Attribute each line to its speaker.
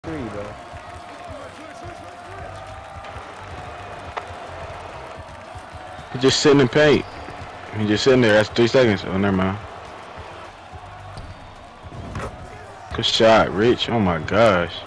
Speaker 1: Three, bro.
Speaker 2: He's just sitting in paint. He's just sitting there. That's 3 seconds. Oh, never mind. Good shot, Rich. Oh my gosh.